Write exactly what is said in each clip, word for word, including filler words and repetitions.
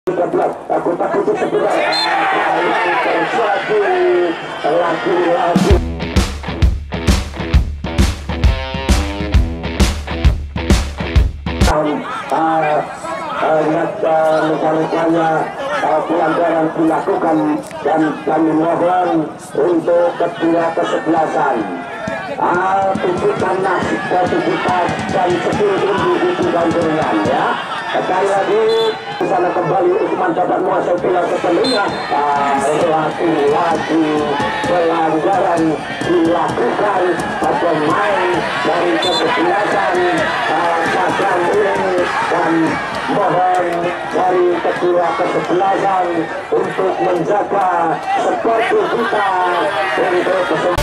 tiga belas aku takut sebelah terjadi lagi-lagi luka-lukanya pelanggaran dilakukan dan kami mohon untuk kedua kesebelasan tunjukkan nasib kreativitas dan skill individu dan ya. Sekali lagi di sana kembali Usman dapat menguasai bola sepenuhnya. Lagi-lagi pelanggaran dilakukan pemain dari kesebelasan Cakram ini dan mohon dari kedua kesebelasan untuk menjaga sportivitas untuk kesebelasan.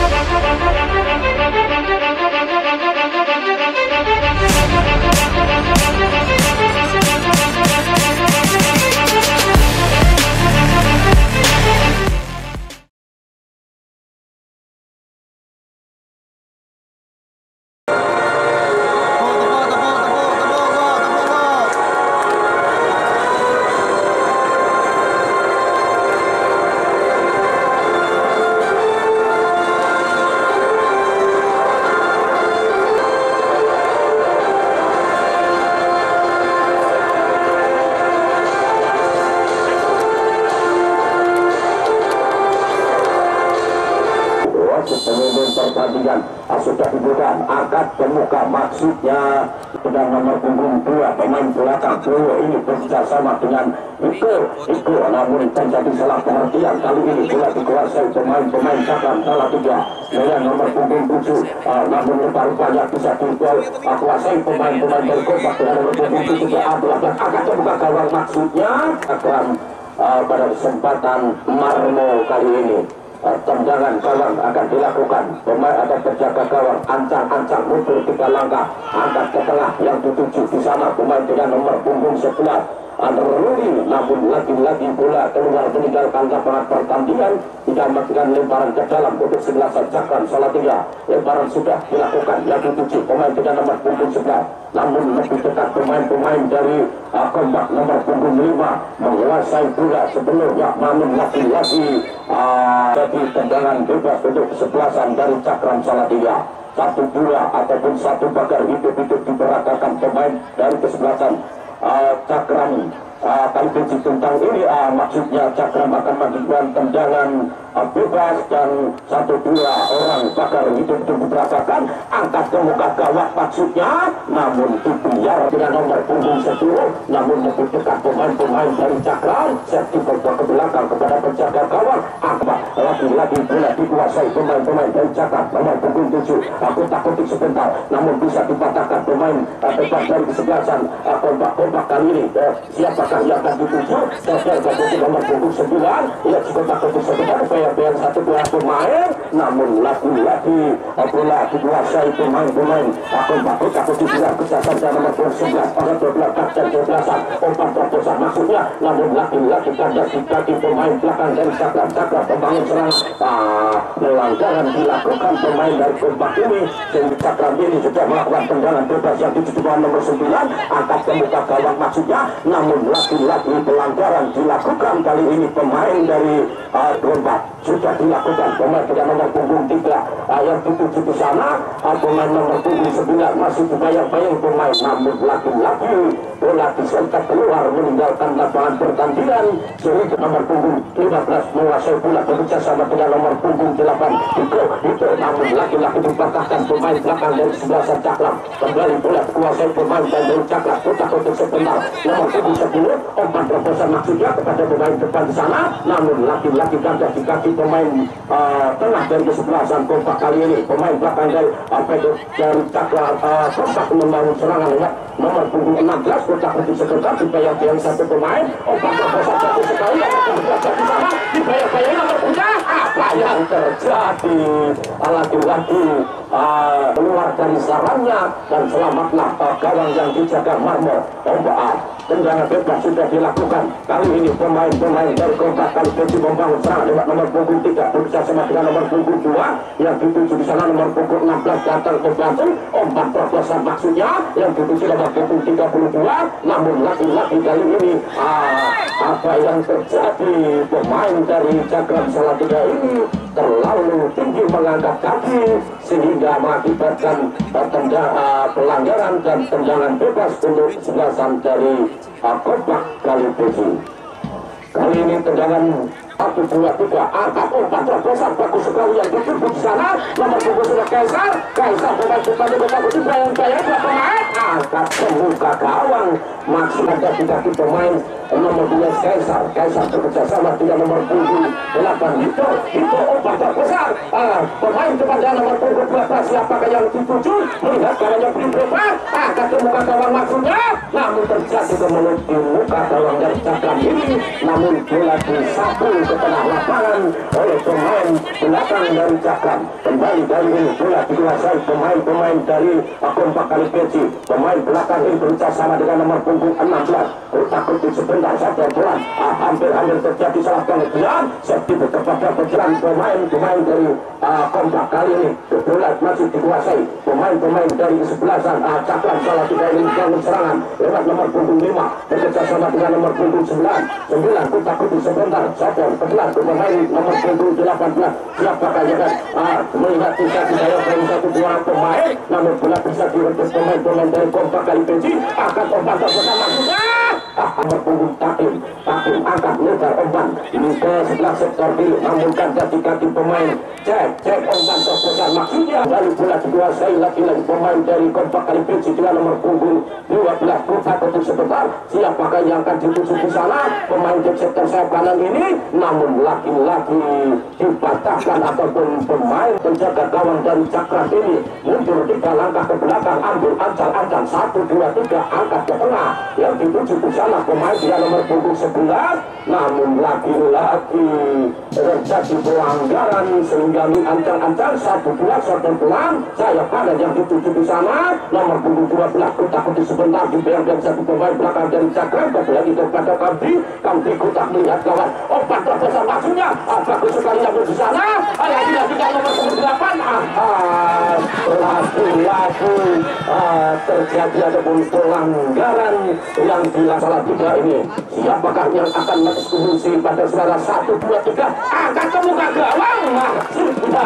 Pertandingan sudah dibuka angkat ke muka, maksudnya dengan nomor punggung dua pemain belakang dua ini bekerjasama dengan Iko Iko namun terjadi salah pengertian kali ini bola dikuasai pemain-pemain Cakram Salatiga dengan nomor punggung tujuh uh, namun rupa-rupanya bisa dikuasai pemain-pemain dari Kompak dengan nomor punggung tujuh adalah angkat ke muka gawang, maksudnya Cakram uh, pada kesempatan Marmo kali ini tendangan gawang akan dilakukan. Pemain akan terjaga gawang, ancang-ancang mundur tiga langkah, angkat ke tengah yang dituju di sana pemain dengan nomor punggung sebelas Ruli, namun lagi-lagi bola keluar meninggalkan lapangan pertandingan, tidak melakukan lemparan ke dalam untuk sebelah Cakram Salatiga. Lemparan sudah dilakukan yang dituju pemain dengan nomor punggung sebelas, namun lebih dekat pemain-pemain dari uh, Kompak nomor punggung lima menguasai bola sebelumnya, namun lagi-lagi uh, jadi tendangan bebas untuk kesebelasan dari Cakram Salatiga. Satu bola ataupun satu pagar hidup-hidup diperagakan pemain dari kesebelasan Uh, Cakram uh, kali kunci tentang ini uh, maksudnya Cakram akan mengajukan tendangan uh, bebas dan satu dua orang bakar hidup diperagakan angkat ke muka gawang, maksudnya namun dibiar dengan nomor punggung sepuluh, namun lebih dekat pemain-pemain dari Cakram set dibawa ke belakang kepada penjaga gawang. Apa lagi-lagi bola dikuasai pemain-pemain dari Cakram nomor punggung tujuh. Aku takuti sebentar namun bisa dipatahkan pemain uh, depan dari kesebelasan uh, Kompak Kompak kali ini. uh, siapakah yang akan dituju? Saya takuti nomor punggung sembilan, ia juga takuti sebentar bayar-bayar satu dua pemain, namun lagi-lagi uh, bola dikuasai pemain-pemain uh, Kompak takuti bilang kesehatan dan nomor punggung sebelas pada dua belas dan dua belasan umpan terobosan maksudnya, namun lagi-lagi kandas di kaki pemain belakang dari Cakram Cakram pembangun serangan. uh, pelanggaran dilakukan pemain dari Kompak ini sehingga Cakram ini sudah melakukan tendangan bebas yang dituju nomor sembilan angkat ke muka gawang, maksudnya namun lagi-lagi pelanggaran dilakukan kali ini pemain dari uh, Kompak sudah dilakukan pemain dengan nomor punggung tiga uh, yang dituju di sana uh, pemain nomor punggung sembilan masih dibayang-bayang pemain, namun lagi-lagi bola disentak keluar meninggalkan lapangan pertandingan sehingga nomor punggung lima belas menguasai bola bekerja sama dengan nomor punggung delapan itu itu namun lagi-lagi dipatahkan pemain belakang dari sebelah Cakram. Kembali bola kuasai pemain dari Cakram putar untuk sebentar nomor punggung sepuluh umpan terobosan maksudnya kepada pemain depan di sana, namun lagi-lagi kandas di kaki pemain uh, tengah dari kesebelasan Kompak kali ini pemain belakang dari uh, dari Cakram uh, Kompak membangun serangan lewat nomor punggung enam belas kotak untuk sebentar dibayang-bayang satu pemain umpan terobosan satu sekali akan bergerak di sana dibayang-bayang nomor punya apa yang terjadi? Lagi-lagi uh, keluar dari sarangnya dan selamatlah uh, gawang yang dijaga Marmo. Ombak tendangan bebas sudah dilakukan. Kali ini pemain-pemain dari Kompak Kalipensi membangun serangan lewat nomor punggung tiga bekerja sama dengan nomor punggung dua yang dituju di sana nomor punggung enam belas datang ke Bantul. Ombak terbesar maksudnya yang dituju nomor punggung tiga puluh dua. Namun lagi-lagi kali ini uh, apa yang terjadi? Pemain dari Cakram Salatiga ini terlalu tinggi mengangkat kaki sehingga mengakibatkan uh, tendang, uh, pelanggaran dan tendangan bebas untuk kesebelasan dari uh, Kompak Kalipensi. Kali ini tendangan satu dua tiga angkat umpan terbesar bagus sekali yang dituju di sana nomor punggung sudah Kaisar. Kaisar pemain depannya bagus juga yang bayar dua pemain angkat membuka gawang maksudnya di kaki pemain nomor dua Kaisar. Kaisar bekerja sama dengan nomor punggung delapan itu itu umpan terbesar uh, pemain depannya nomor punggung dua belas siapakah yang dituju melihat gawangnya belum berubah angkat ke muka gawang maksudnya namun terjadi kemelut di muka gawang dari Cakram ini namun bola disapu ke tengah lapangan oleh pemain belakang dari Cakram. Kembali dari ini bola dikuasai pemain-pemain dari Kompak Kalipensi. Pemain belakang ini berusaha sama dengan nomor punggung enam belas. Takut sebentar saja bola ah, hampir-hampir terjadi salah pengertian. Seperti kepada berjalan pemain-pemain dari uh, Kompak kali ini bola masih dikuasai pemain-pemain dari kesebelasan uh, Cakram Salatiga ini membangun serangan lewat nomor punggung lima bekerja sama dengan nomor punggung sembilan. sembilan takut sebentar saja bergelar ke pemain nomor punggung delapan belas siapakah yang ah, melihat bisa didaya dari satu dua pemain namun bola bisa direbut pemain-pemain dari Kompak Kalipensi akan umpan terbesar maksudnya ah, nomor punggung Takim Takim angkat lebar umpan ini ke sebelah sektor kiri namun kan jadi kaki pemain cek cek umpan terbesar maksudnya lalu bola dikuasai lagi-lagi pemain dari Kompak Kalipensi dengan nomor punggung dua belas putar untuk sebentar siapakah yang akan dituju di sana pemain di sektor sayap kanan ini namun lagi-lagi dibatalkan ataupun pemain penjaga gawang dari Cakram ini mundur tiga langkah ke belakang ambil ancal-ancal satu dua tiga angkat ke tengah yang dituju ke sana pemain dia nomor punggung sebelas namun lagi-lagi terjadi pelanggaran sehingga ancang-ancang satu dua satu pelan sayap kanan yang dituju di sana nomor punggung dua belas takut sebentar dibiarkan dari satu pemain belakang dari Cakram lagi kepada Kamdi Kamdi kutak melihat kawan obat terbesar maksudnya ah, bagus sekali yang di sana lagi-lagi yang nomor delapan ah, lagi-lagi ah, terjadi ataupun pelanggaran yang dilaksanakan tiga ini siapakah yang akan mengeksekusi pada suara satu dua tiga angkat ke muka gawang maksudnya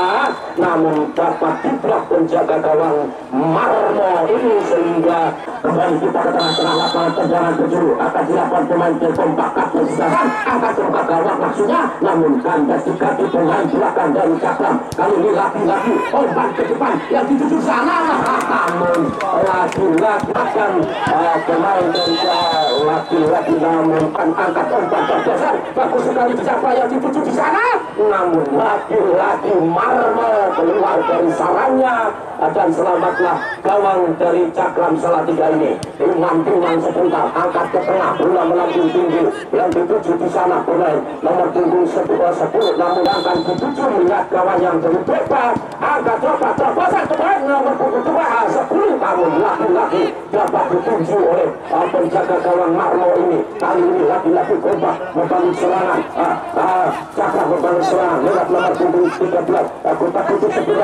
namun dapat diblok penjaga gawang Marmo ini sehingga kembali kita ke tengah-tengah lapangan tendangan tujuh akan dilakukan pemain Kompak Kalipensi angkat ke muka gawang maksudnya namun kandas di kaki pemain belakang dari Cakram kali ini lagi-lagi umpan ke depan yang dituju sana namun lagi-lagi akan uh, pemain dari lagi-lagi namun kan angkat umpan terbesar bagus sekali siapa yang dituju di sana namun lagi-lagi Marmo keluar dari sarangnya dan selamatlah gawang dari Cakram Salatiga ini imam-imam sebentar angkat ke tengah bola melambung tinggi yang dituju di sana pemain nomor punggung sepuluh namun akan dituju melihat gawang yang jadi bebas angkat coba terbesar pemain nomor punggung dua sepuluh namun lagi-lagi dapat dituju oleh uh, penjaga gawang Marmo ini kali ini lagi-lagi Kompak membangun serangan uh, uh, Cakram membangun serangan lewat nomor punggung tiga belas aku tak tutup sebentar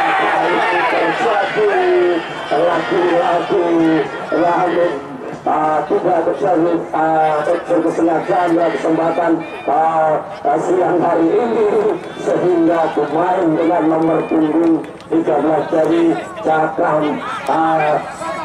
terjadi lagi-lagi lalu uh, tidak terjadi uh, berkesengajaan dan kesempatan uh, uh, siang hari ini sehingga pemain dengan nomor punggung tiga belas dari Cakram uh,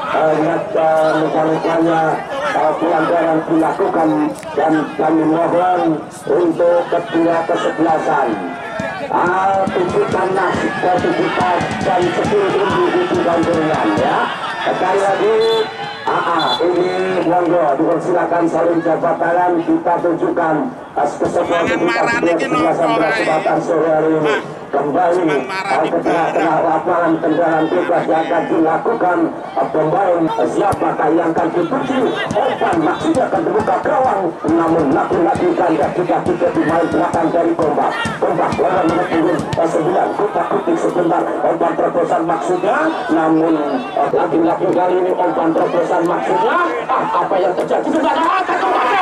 uh, mekanikanya uh, pelanggaran dilakukan dan kami mohon untuk kedua kesebelasan Ah, tunjukkan nasib kreativitas dan sepuluh ribu dan dengan ya. Sekali lagi, ah, ini monggo dipersilakan saling jabat tangan kita tunjukkan kesempatan kita kesempatan sore hari ini. kembali ke tengah-tengah lapangan. Tendangan bebas yang akan dilakukan pemain. Siapakah yang akan dituju? Umpan maksudnya akan terbuka gawang, namun lagi-lagi ganda juga tidak dimain belakang dari Gombak. Gombak lawan menunggu sembilan kutak kutik sebentar. Umpan terobosan maksudnya, namun lagi-lagi kali ini umpan terobosan maksudnya. Ah, apa yang terjadi sebenarnya? Akan terbuka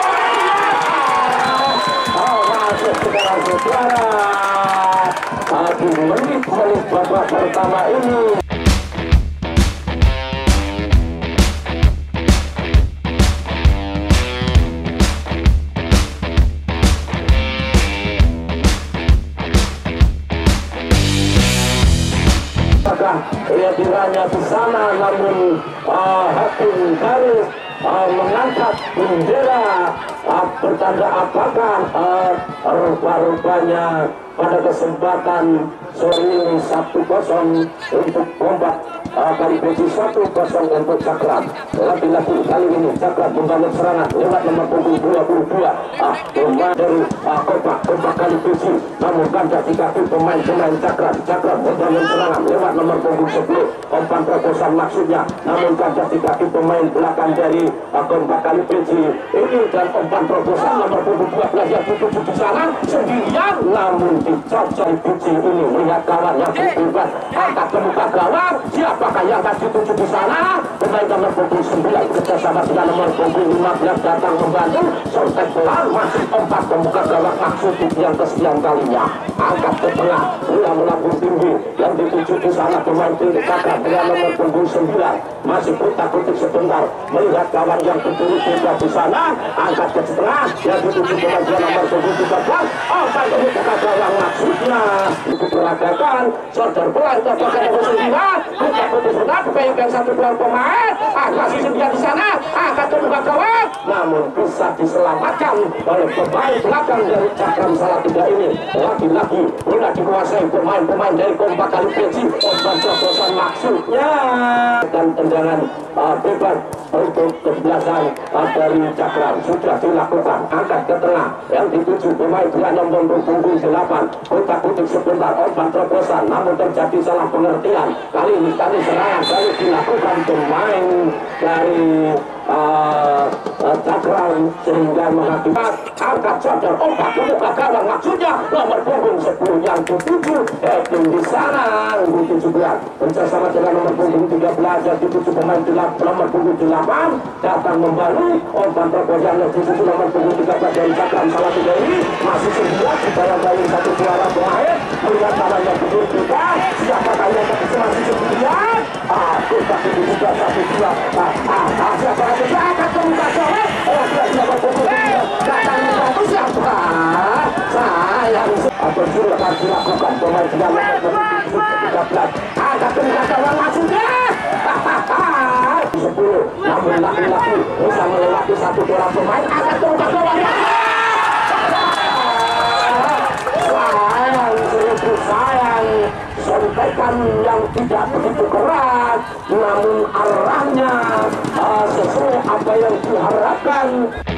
saudara-saudara, di menit-menit babak pertama ini. Apakah ia diranya di sana, namun uh, hakim garis uh, mengangkat bendera uh, bertanda apakah uh, rupa-rupanya pada kesempatan sore ini satu kosong untuk Gombak, uh, kali besi satu kosong untuk Cakram. Lagi-lagi kali ini Cakram membangun serangan lewat nomor punggung dua puluh dua. Ah, pemain dari uh, Gombak, Gombak kali besi, namun ganda di kaki pemain-pemain Cakram. Cakram membangun serangan lewat nomor punggung sepuluh. Umpan terobosan maksudnya, namun ganda di kaki pemain belakang dari uh, Gombak kali besi ini, dan umpan terobosan nomor punggung dua belas yang dituju di sana sendirian, namun dicocok biji ini melihat kawan yang bebas angkat ke muka gawang. Siapakah yang akan dituju di sana? Pemain nomor punggung sembilan kerjasama dengan nomor punggung lima belas datang membantu. Sontek pelan masih empat ke muka gawang maksud yang kesekian kalinya. Angkat ke tengah, bola melambung tinggi yang dituju di sana pemain tinggi kakak dengan nomor punggung sembilan masih kutak-kutik sebentar melihat kawan yang berdiri juga di sana. Angkat ke tengah yang dituju pemain nomor punggung tiga belas. Angkat ke muka gawang maksudnya diperagakan sodor pelan ke nomor sembilan. Kutak-kutik sebentar pemain satu dua pemain masih sedia di sana. Angkat ke muka gawang, namun bisa diselamatkan oleh pemain belakang dari Cakram Salatiga ini. Lagi-lagi bola dikuasai pemain-pemain dari Gombak kali besi. Umpan terobosan maksudnya, dan tendangan uh, bebas untuk kesebelasan uh, dari Cakram sudah dilakukan. Angkat ke tengah yang dituju pemain dengan nomor punggung delapan. Kutak-kutik sebentar umpan terobosan, namun terjadi salah pengertian. Kali ini kali serangan kali dilakukan pemain dari uh, uh, Cakram sehingga mengakibat angkat sodor umpan ke muka gawang maksudnya nomor punggung sepuluh yang dituju Edwin di sana. Nomor tujuh belas bersama dengan nomor punggung tiga belas yang dituju pemain nomor punggung delapan datang membantu. Umpan terobosan yang dituju nomor punggung tiga belas dari Cakram Salatiga ini masih sebelas dibayang-bayang satu suara pemain melihat kawan yang berdiri juga. Siapakah yang masih sendirian? Ah, kita ini juga satu dua. Ah, ah, siapa yang akan kemuka gawang? Oh, dia nomor punggung tiga datang membantu. Siapa? Sayang atau silakan dilakukan pemain dengan nomor punggung tiga belas. Angkat kemuka gawang maksudnya sepuluh, namun laki-laki bisa melewati satu orang pemain. Angkat kemuka gawang. Sayang, seribu sayang. Sontekan yang tidak begitu keras, namun arahnya uh, sesuai apa yang diharapkan.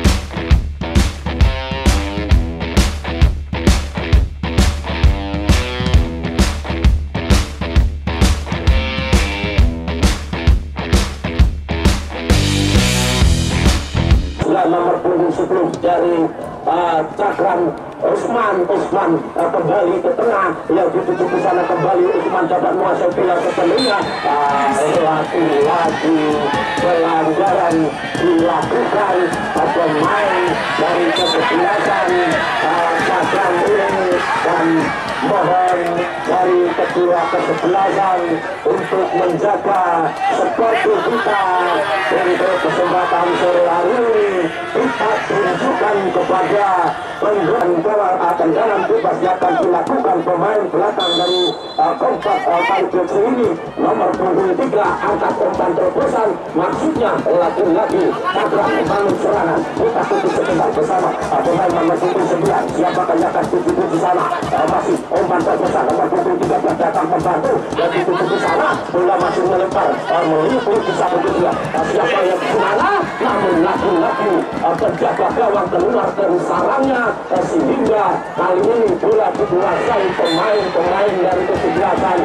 Nomor punggung sepuluh dari uh, Cakram Usman Usman uh, kembali ke tengah yang dituju ke sana kembali. Usman dapat menguasai bola sebelumnya. Uh, lagi-lagi pelanggaran dilakukan pemain dari kesebelasan uh, Cakram ini, dan mohon dari kedua kesebelasan untuk menjaga seperti kita untuk kesempatan sore hari ini. Kita tunjukkan kepada penggunaan bola akan jalan bebas yang akan dilakukan pemain belakang dari uh, Gombak uh, kali besi ini nomor punggung tiga. Angkat umpan terobosan maksudnya lagi-lagi Cakram membangun serangan. Kita tutup sebentar bersama uh, pemain nomor punggung sembilan. Siapakah yang akan tuju di sana? Uh, masih umpan terbesar nomor punggung tiga belas datang membantu dan dituju di sana. Bola masih melempar uh, meliput di satu kedua. Uh, siapa yang di sana? Namun lagi-lagi uh, penjaga gawang keluar dari sarangnya uh, sehingga kali ini bola dikuasai pemain-pemain dari kesebelasan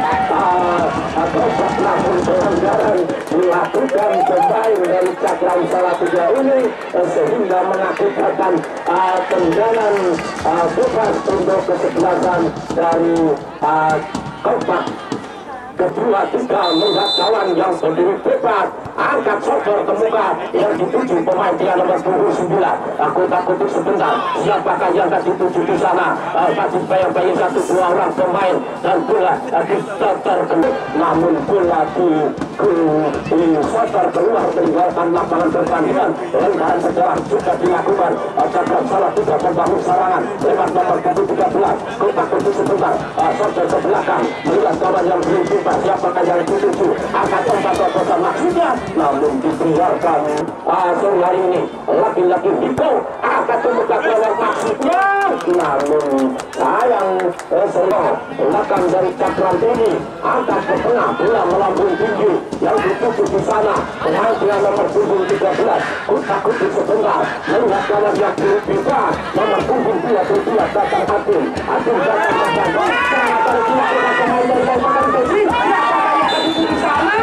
Kompak. Namun pelanggaran dilakukan pemain dari Cakram Salatiga ini uh, sehingga mengakibatkan uh, tendangan uh, bebas untuk kesebelasan dari uh, Kompak. Kedua tiga melihat kawan yang berdiri bebas, angkat sodor ke muka yang dituju pemain dia nomor punggung sembilan. Aku takut sebentar, siapakah yang akan dituju di sana? Masih uh, bayang-bayang satu dua orang pemain dan bola uh, diteter keluar, namun bola di di sodor keluar meninggalkan lapangan pertandingan. Lentaran sejarah juga dilakukan. Uh, Cakram Salatiga membangun serangan lewat nomor punggung tiga belas. Aku takut sebentar, uh, sodor ke belakang melihat kawan yang berdiri. Siapakah yang dituju? Angkat tempat terbesar maksudnya, namun dibiarkan uh, sore hari ini lagi-lagi Hiko angkat tempat gawang maksudnya, namun sayang eh, solo belakang dari Cakram ini angkat ke tengah, bola melambung tinggi yang dituju di sana pemain dengan nomor punggung tiga belas. Takut sebentar melihat kawan yang bebas nomor punggung dua puluh dua datang Hakim Hakim datang membantu serangan dari dilakukan pemain dari Bangkalan Besi. Di sana,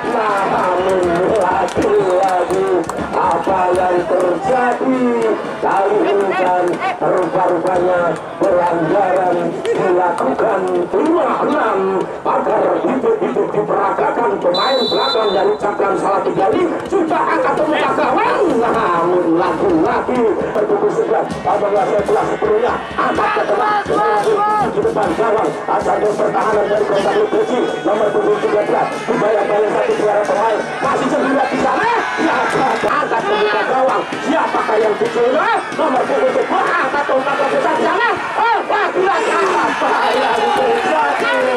namun lagi-lagi apa yang terjadi kali ini kan rupa-rupanya pelanggaran dilakukan lima enam agar hidup-hidup diperagakan pemain belakang dari Cakram Salatiga ini sudah angkat tempat gawang, namun lagi-lagi bertugas sebelas apabila sebelas sepuluhnya angkat ke tengah di depan gawang asal pertahanan dari Kota Besi nomor punggung tiga belas dibayang-bayang satu suara pemain masih sembilan di sana. Ya, angkat membuka gawang. Siapakah yang dicoba? Nomor punggung sebelas angkat tempat terbesar di sana. Oh, lagi-lagi apa yang terjadi?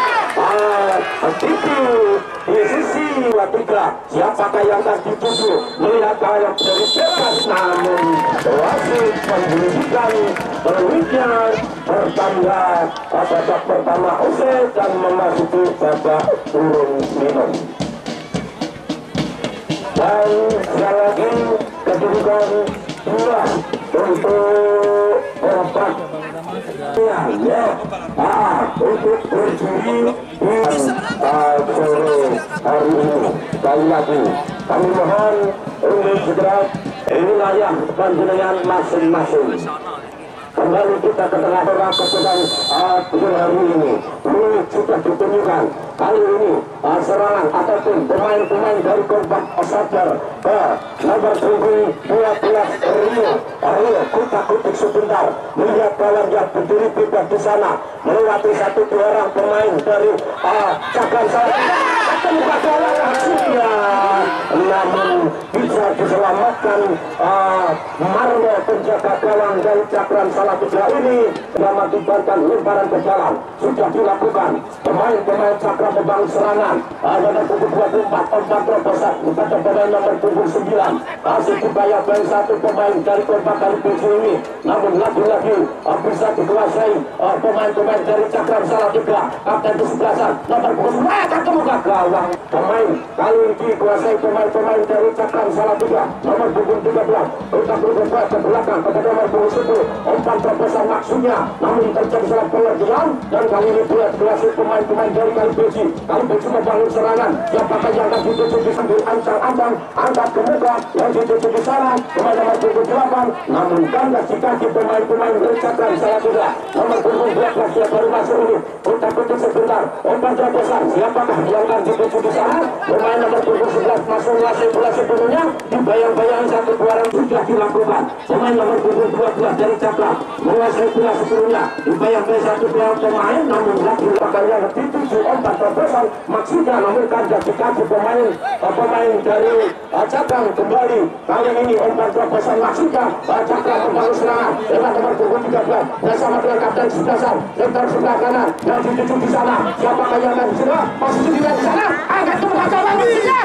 Titi di sisi tiga. Siapakah yang akan dituju? Melihat kayak dari bebas, namun wasit memberikan peluitnya pertanda babak pertama usai dan memasuki babak turun minum. Dan sekali lagi kedudukan dua untuk empat ya, ya. Ah, untuk berjudi di uh, sore hari ini. Sekali lagi kami mohon untuk segera wilayah panjenengan masing-masing. Kembali kita ke tengah orang kesudahan uh, hari ini. Ini sudah ditunjukkan kali ini uh, serangan ataupun pemain-pemain dari Kompak Osakar ke nomor punggung dua belas Rio Rio kutak-kutik sebentar melihat kawan yang berdiri bebas di sana melewati satu dua orang pemain dari uh, Cakram Salatiga muka gawang maksudnya, namun bisa diselamatkan uh, Marmo penjaga gawang dari Cakram Salatiga ini yang mengakibatkan lemparan ke dalam sudah dilakukan. Pemain-pemain Cakram membangun serangan ada nomor punggung dua puluh empat empat terbesar kepada pemain nomor punggung sembilan masih dibayar-bayar satu pemain dari Kompak dari Besi ini, namun lagi-lagi uh, bisa dikuasai uh, pemain-pemain dari Cakram Salatiga. Kapten kesebelasan nomor punggung sembilan akan kemuka gawang pemain kali ini dikuasai pemain-pemain dari Cakram Salatiga nomor punggung tiga belas kita berubah ke belakang kepada nomor punggung sepuluh umpan terbesar maksudnya, namun terjadi salah pengertian dan kali ini bola dikuasai pemain-pemain dari Kali Besi. Kali Besi membangun serangan, siapakah yang akan dituju di sambil ancang-ancang angkat ke muka yang dituju di sana pemain nomor punggung delapan, namun kandas di kaki pemain-pemain dari Cakram Salatiga nomor punggung dua belas yang baru masuk ini. Kita putus sebentar umpan terbesar, siapakah yang akan dituju di sana pemain nomor punggung sebelas masuk menguasai bola sebelumnya dibayang-bayang satu dua orang sudah dilakukan. Pemain nomor punggung dua belas dari Cakram menguasai bola sebelumnya dibayang-bayang satu dua orang pemain, namun lagi lakukan yang dituju umpan terbesar maksudnya, namun kandas di kaki pemain pemain dari uh, Cakram kembali kali ini umpan terbesar maksudnya uh, Cakram membangun serangan lewat nomor punggung tiga belas bersama dengan kapten sebelasan lempar sebelah kanan yang dituju di sana. Siapakah yang akan di sana? Masih di sana angkat ke muka cabang maksudnya.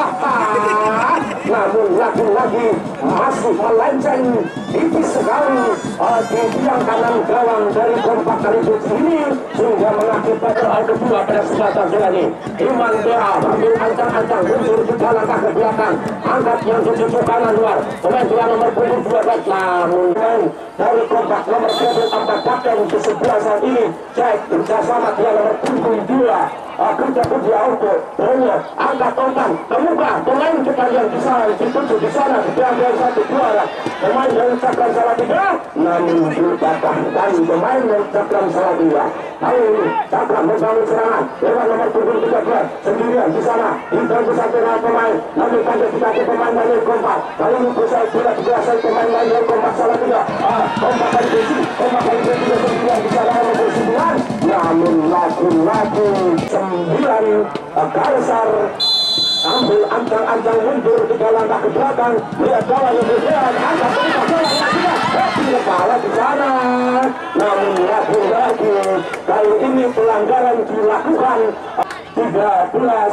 Namun lagi-lagi masih melenceng tipis sekali uh, di tiang kanan gawang dari kompak Kalibuci ini, sehingga mengakibatkan hal kedua pada kesempatan kali ini. Iman Bea ambil ancang-ancang mundur tiga langkah ke belakang, angkat yang tujuh kanan luar. Pemain dua nomor punggung dua baik, namun dari kompak nomor empat kapten ke sebelah saat ini cek bersama dia nomor punggung dua. Kerja kerja auto, Romo, angkat tombak, kemuka, pemain kita yang di sana, dituju di sana, diambil satu dua, pemain dari Cakram Salatiga, namun dipatahkan pemain dari Cakram Salatiga. Kali ini Cakram membangun serangan, lewat nomor punggung tiga belas, sendirian di sana, dibantu satu pemain, namun pada dikaki pemain dari kompak. Kali ini berusaha tidak dikuasai pemain dari kompak Salatiga. Ah, kompak kali besi, kompak kali besi sendirian di sana nomor sembilan, namun lagi-lagi sembilan Kaisar ambil ancang-ancang mundur tiga langkah ke belakang, lihat kawan yang berjalan, angkat berubah bola tidak kepala di sana. Namun lagi-lagi kali ini pelanggaran dilakukan tiga belas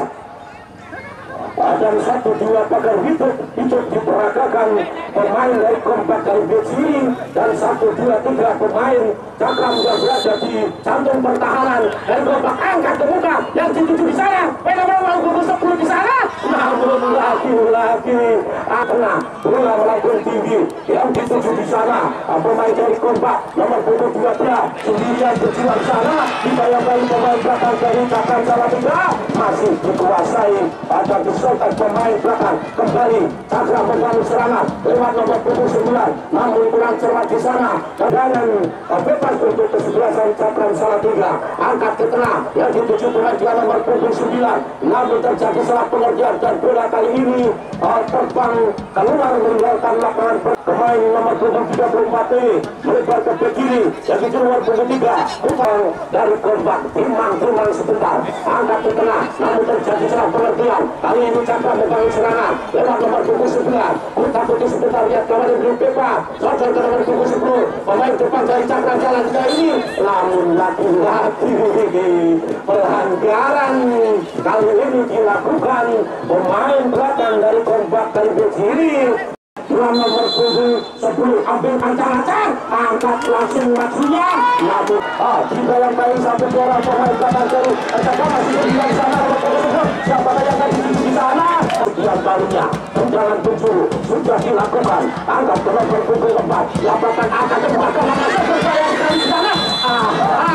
dan satu dua pagar hidup itu diperagakan pemain dari kompak Kalibuci dan satu dua tiga pemain Cakram yang berada di jantung pertahanan dari kompak angkat ke muka yang dituju di sana, memang mau gugur sepuluh di sana, namun lagi-lagi tengah bola melakukan tinggi yang dituju di sana, pemain dari kompak nomor punggung dua belas sendirian berjuang sana, dibayang-bayang pemain belakang dari Cakram Salatiga masih dikuasai ada disolkan pemain belakang. Kembali Cakram membangun serangan lewat nomor punggung sembilan, namun kurang cermat di sana, tendangan bebas untuk kesebelasan Cakram Salatiga, angkat ke tengah yang dituju pemain dia nomor punggung sembilan, namun terjadi salah pengertian dan bola kali ini uh, terbang keluar meninggalkan lapangan. Pemain nomor punggung tiga puluh empat ini melebar ke bek kiri yang dituju nomor punggung tiga, Kupang dari kompak timang-timang sebentar, angkat ke tengah, namun terjadi salah pengertian. Kali ini Cakram membangun serangan lewat nomor punggung sembilan, Kuta putih sebentar, lihat kawan yang belum bebas, socor ke nomor punggung sepuluh, pemain depan dari Cakram Salatiga ini, namun lagi-lagi pelanggaran kali ini dilakukan pemain belakang dari kompak Kalibuci ini. Nomor punggung sepuluh ambil ancang-ancang, angkat langsung maksudnya, namun ah dibayang-bayang sampai bola pemain belakang dari Cakram masih di sana, siapa yang akan dituju di sana. Yang barunya tendangan tujuh sudah dilakukan, angkat ke nomor punggung empat, lapakan angkat ke belakang, langsung berbayang dari sana. Ah,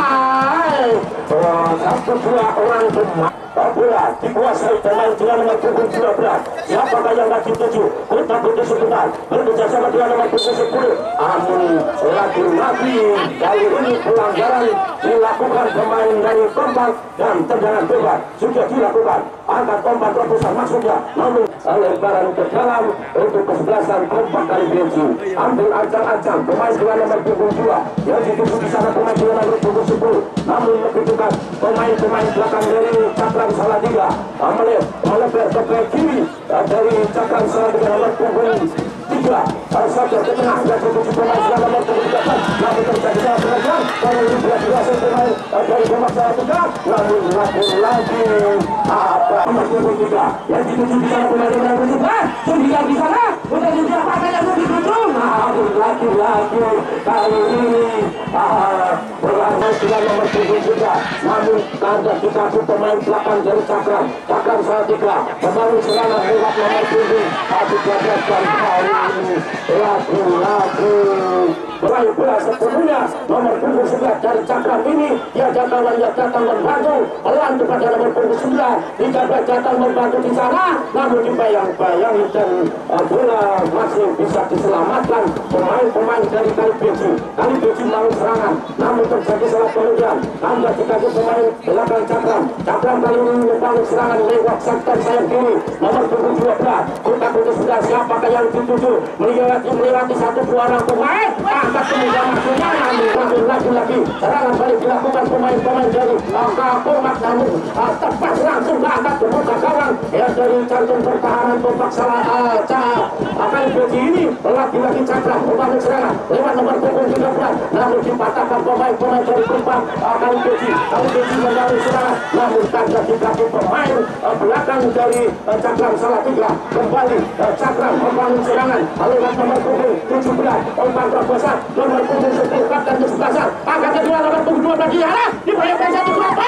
ah, satu dua orang pemain bola dikuasai pemain dengan nomor punggung dua belas. Siapakah yang lagi tuju? Kuta putih sebentar berbicara sama dia nomor punggung sepuluh. Namun lagi-lagi kali ini pelanggaran dilakukan pemain dari kompak dan tendangan bebas sudah dilakukan. Angkat kompak terobosan maksudnya, namun lebaran ke dalam untuk kesebelasan kompak Kalibuci. Ambil ancang-ancang pemain dengan nomor punggung dua yang dituju di sana pemain dengan nomor punggung sepuluh. Namun lebih dekat pemain-pemain belakang dari Cakram Salatiga melebar ke bek kiri dari Cakram Salatiga nomor punggung tiga, saja ke tengah dan dituju pemain dengan nomor punggung tiga belas, namun terjadi salah pengertian kalau ini tidak dikuasai pemain dari kompak Salatiga, namun lagi-lagi apa nomor punggung tiga yang dituju di sana pemain dengan nomor sebelas, sembilan di sana udah jadi apa yang mau dituju, namun lagi-lagi kali ini berlangsung dengan nomor punggung tiga, namun karena dikasih pemain belakang dari Cakram Cakram Salatiga membangun serangan lewat nomor punggung tiga belas dan kali ini lagi-lagi berakhir bola sepenuhnya nomor punggung sebelas dari Cakram ini, dia datang dan dia datang membantu pelan kepada nomor punggung sembilan, tiga belas datang membantu di sana, namun dibayang-bayang dan uh, bola masih bisa diselamatkan pemain-pemain dari Kalibuci. Kalibuci membangun serangan, namun terjadi salah pengertian, tambah dikasih pemain belakang Cakram. Cakram kali ini membangun serangan lewat sektor sayap kiri nomor punggung dua belas, Kuta putih sebelah, siapakah yang dituju melewati melewati satu dua orang pemain, angkat kemudian maksudnya, namun lagi-lagi serangan balik dilakukan pemain-pemain dari kompak, namun uh, tepat langsung angkat ke muka gawang ya dari jantung pertahanan kompak salah uh, Kalibuci ini. Lagi-lagi Cakram membangun serangan lewat nomor punggung tiga belas, namun dipatahkan pemain pemain-pemain dari Kompak kali Beji kali Beji mencari serangan namun tanda dikaki pemain belakang dari Cakram Salatiga kembali Cakram membangun serangan lewat nomor punggung tujuh belas umpan terbesar nomor punggung sepuluh kapten kesebelasan angkat kedua nomor punggung dua belas Diara dibayarkan satu berapa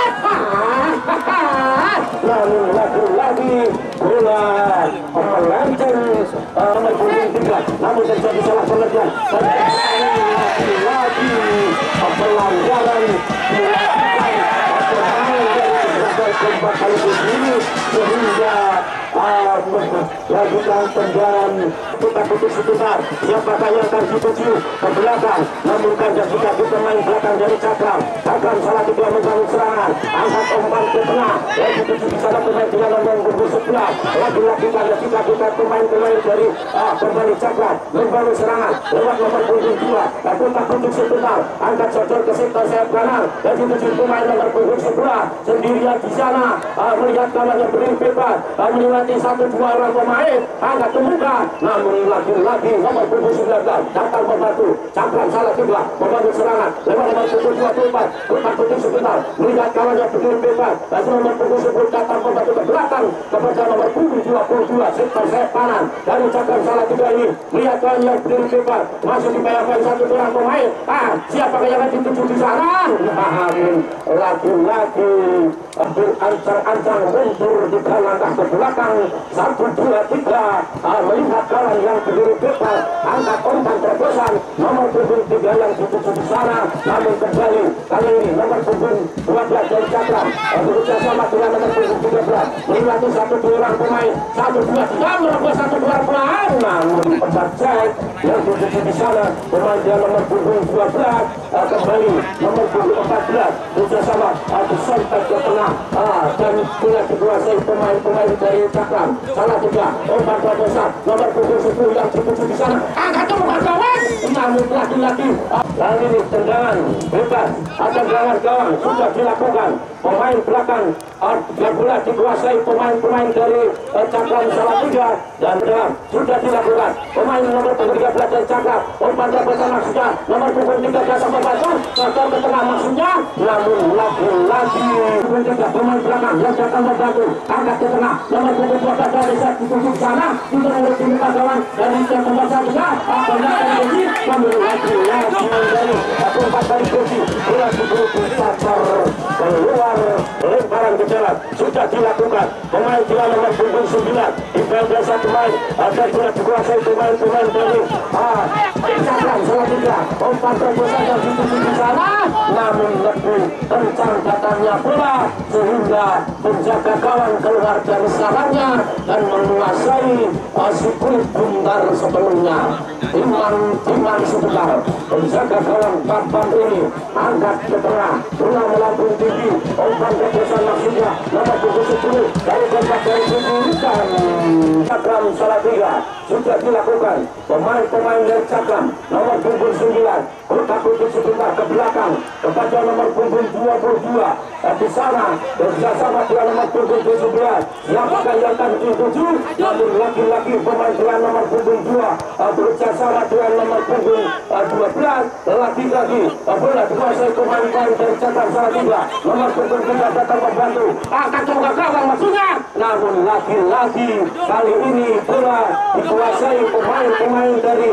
namun lagi-lagi bola melenceng nomor punggung tiga namun terjadi salah pengertian lagi-lagi pelanggaran Kompak kali ini sehingga lakukan tendangan putar putus sebentar siapakah yang akan dituju ke belakang namun kanjak jika pemain belakang dari Cakram Cakram Salatiga membangun serangan angkat umpan ke tengah yang dituju di sana pemain dengan nomor punggung sebelas lagi-lagi kanjak jika kita pemain-pemain dari kembali Cakram membangun serangan lewat nomor punggung dua putar putus sebentar angkat sodor ke sektor sayap kanan yang dituju pemain nomor punggung sebelas sendirian di sana melihat kawannya berdiri bebas melewati satu dua orang pemain angkat ke muka namun lagi-lagi nomor punggung sembilan belas datang membantu Cakram Salatiga membangun serangan lewat nomor punggung dua puluh empat putar putus sebentar melihat kawannya berdiri bebas dan nomor punggung sepuluh datang membantu ke belakang kepada nomor punggung dua puluh dua sektor sayap kanan dari Cakram Salatiga ini melihat kawannya berdiri bebas masih dibayarkan satu orang pemain ah siapa yang akan dituju di sana namun lagi-lagi berancang-ancang mundur di langkah ke belakang satu dua tiga melihat kawan yang berdiri bebas angkat umpan terobosan nomor punggung tiga yang dituju di sana namun kembali kali ini nomor punggung dua belas dari Cakram berusaha sama dengan nomor punggung tiga belas melewati satu dua orang pemain satu dua tiga merobos satu dua orang pemain namun pecat cek yang dituju di sana pemain dia nomor punggung dua belas kembali nomor punggung empat belas berusaha sama disentak ke tengah dan punya dikuasai pemain-pemain dari Cakram Salatiga umpan terobosan nomor punggung sepuluh yang dituju di sana angkat umpan kawan namun lagi-lagi kali ini tendangan bebas tendangan gawang sudah dilakukan pemain belakang yang bola dikuasai pemain-pemain dari Cakram Salatiga dan tendangan sudah dilakukan pemain nomor punggung tiga belas dari Cakram umpan terobosan maksudnya nomor punggung tiga belas sama Baton datang ke tengah maksudnya namun lagi-lagi pemain belakang yang datang membantu angkat ke tengah nomor punggung dua belas dari saat dituju di sana untuk menurut tim kawan dari tim pembacaannya pendatang Beji namun lagi-lagi dari umpan dari Beji bola diburu dicacar keluar lemparan ke jalan sudah dilakukan pemain dengan nomor punggung sembilan dibantu satu pemain dan sudah dikuasai pemain-pemain dari Cakram Salatiga umpan terobosan yang dituju di sana namun lebih kencang datangnya bola sehingga penjaga kawan keluar dari sarangnya dan menguasai si kulit bundar sebelumnya Iman Iman sebentar penjaga kawan Papan ini angkat ke tengah bola melambung tinggi umpan terobosan maksudnya nomor punggung sepuluh dari kontak dari dan Cakram Salatiga sudah dilakukan pemain-pemain dari Cakram nomor punggung sembilan putar putus sebentar ke belakang kepada nomor punggung dua puluh dua di sana bersama dengan nomor punggung tujuh belas siapakah yang akan dituju namun lagi-lagi pemain dengan nomor punggung dua bersama dengan nomor punggung dua belas lagi-lagi bola dikuasai pemain-pemain dari Cakram Salatiga nomor punggung tiga datang membantu angkat coba gawang maksudnya namun lagi-lagi kali ini bola dikuasai pemain-pemain dari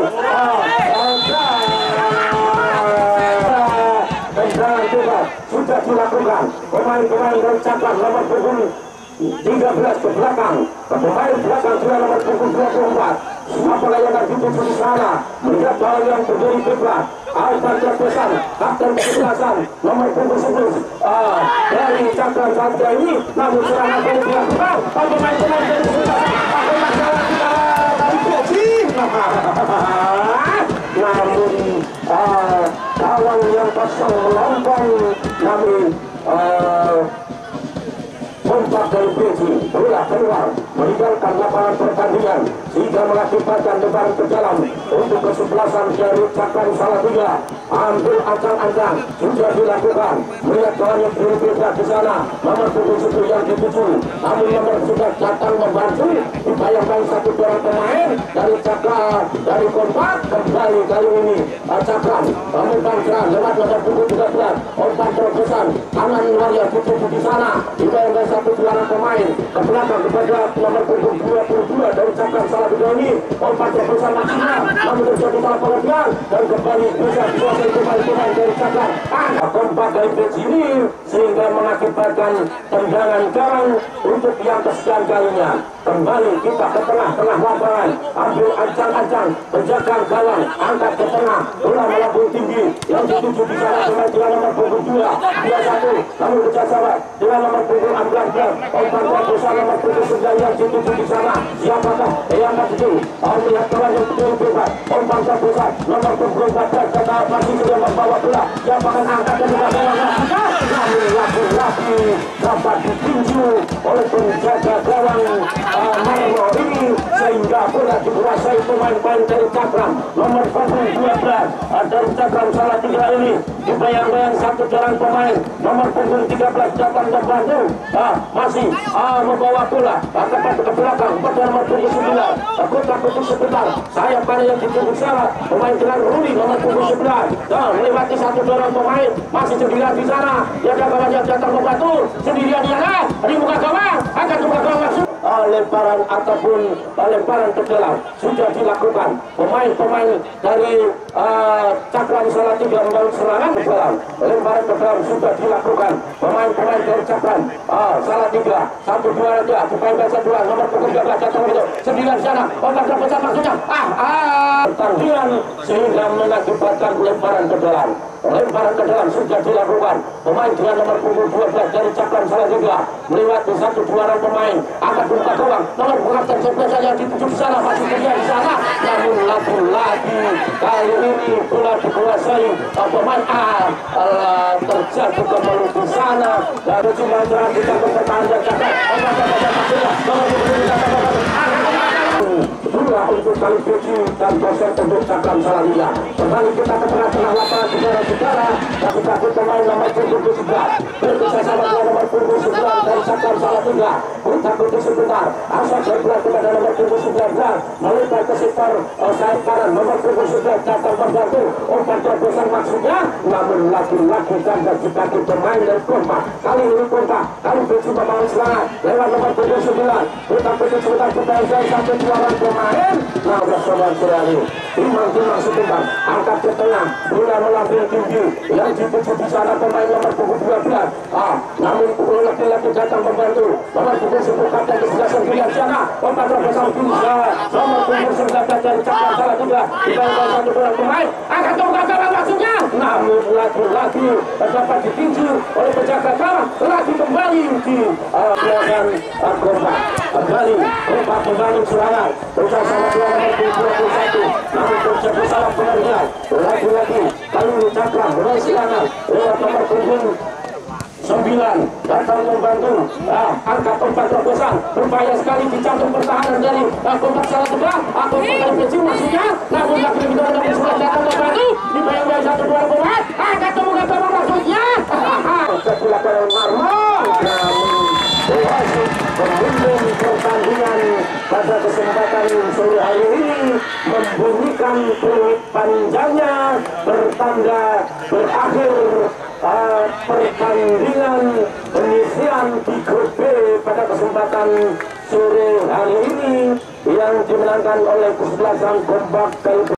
tendangan bebas sudah dilakukan pemain-pemain dari Cakram nomor punggung tiga belas ke belakang pemain belakang juga nomor punggung dua puluh empat siapa yang akan dituju di sana melihat bahwa yang berdiri bebas umpan terobosan kapten kesebelasan nomor punggung sepuluh dari Cakram Salatiga ini namun serangan baru dilakukan pemain-pemain dari kesebelasan dari Beji namun kawan yang kosong melompong namun Kompak dari Beji bola keluar meninggalkan lapangan pertandingan sehingga mengakibatkan lebaran ke dalam untuk kesebelasan dari Cakram Salatiga ambil ancang-ancang sudah dilakukan melihat kawannya berbeda di sana nomor punggung sepuluh yang dituju namun nomor sudah datang membantu dibayangkan satu orang pemain dari Cakram dari Kompak kembali kali ini Cakram membuka serangan lewat nomor punggung tiga belas seorang pemain ke belakang kepada nomor punggung dua puluh dua dari Cakram Salatiga ini. Umpan terobosan maksimal, namun terjadi salah pengertian dan kembali bisa dikuasai pemain-pemain dari Cakram. Angkat kompak dari pitch ini sehingga mengakibatkan tendangan gawang untuk yang kesekian kalinya. Kembali kita ke tengah-tengah lapangan, ambil ancang-ancang, penjaga gawang, angkat ke tengah, bola melambung tinggi, yang dituju di sana dengan dengan nomor punggung dua, dua satu, namun kerjasama dengan nomor punggung empat belas, umpan terobosan nomor punggung sembilan yang dituju di sana. Siapakah yang maju? Melihat kawan yang betul bebas, umpan terobosan nomor punggung empat belas, kata masih sudah membawa bola, yang akan angkat ke depan bola, namun lagi-lagi dapat ditinju oleh penjaga gawang Marmo ini sehingga bola dikuasai pemain-pemain dari Cakram nomor punggung dua belas dari Cakram Salatiga ini. Dibayang-bayang satu jalan pemain nomor punggung tiga belas datang membantu, ah, masih ah, membawa bola angkat ke belakang pada nomor punggung sembilan. Aku takut sebentar saya pada yang ditunggu sana pemain dengan Ruli nomor punggung sebelas dan melewati satu jalan pemain masih sendirian di sana. Ya kawannya datang membantu sendirian di sana di muka gawang akan muka gawang langsung. Uh, lemparan ataupun uh, lemparan ke dalam sudah dilakukan pemain-pemain dari uh, Cakram Salatiga membangun serangan ke dalam, lemparan ke dalam sudah dilakukan pemain-pemain dari Cakram uh, Salatiga. Satu dua tiga dipainkan satu nomor punggung tiga belas datang itu sendirian di sana, obat terbesar maksudnya ah ah pertandingan sehingga mengakibatkan lemparan ke dalam. Lemparan ke dalam sudah dilakukan pemain dengan nomor punggung dua belas dari Cakram Salatiga melewati satu dua orang pemain akan buka gawang nomor punggung sebelas saja dituju di sana masih terlihat di sana, namun lagi-lagi kali ini bola dikuasai pemain A uh, terjatuh kembali di sana dan cuma kita bertahan dan dua untuk kali Fiji dan proses untuk Cakram Salatiga. Kembali kita ke tengah-tengah lapangan saudara-saudara, tapi takut pemain nomor punggung sebelas berpisah sama dengan nomor punggung sebelas dari Cakram Salatiga. Takut sebentar, asal bergerak kepada nomor punggung sembilan belas melebar ke sektor sayap kanan nomor punggung sebelas datang membantu umpan terobosan maksudnya, namun lagi-lagi ganda di kaki pemain dari kompak. Kali ini kompak, kali Fiji membangun serangan lewat nomor punggung sembilan. Kita pergi sebentar kita dari satu dua orang pemain. Nah, udah sobat-sobat ini timang-timang sebentar, angkat ke tengah, bola melambung tinggi, yang dituju di sana pemain nomor punggung dua belas. Ah, namun lagi-lagi datang membantu nomor punggung sepuluh kapten kesebelasan pilihan sana, umpan terobosan bisa nomor punggung sembilan belas dari Cakram Salatiga dibayangkan satu orang pemain angkat ke gawang maksudnya, namun lagi-lagi dapat ditinju oleh penjaga gawang. Lagi kembali di belakang korban, kembali kompak membangun serangan bersama dengan nomor punggung dua puluh satu, namun terjadi salah pengertian. Lagi-lagi kali ini Cakram mulai serangan lewat nomor punggung sembilan datang membantu ah, angkat umpan terobosan berbahaya sekali dicantum pertahanan dari ah, kompak Salatiga atau kompak Fiji maksudnya, namun lagi kita nomor sebelas datang membantu dibayang-bayang satu dua pemain angkat ke muka gawang maksudnya dilakukan oleh Marmo, namun wasit pemimpin pertandingan pada kesempatan sore hari ini membunyikan peluit panjangnya bertanda berakhir uh, pertandingan penyisian di grup B pada kesempatan sore hari ini yang dimenangkan oleh kesebelasan kompak.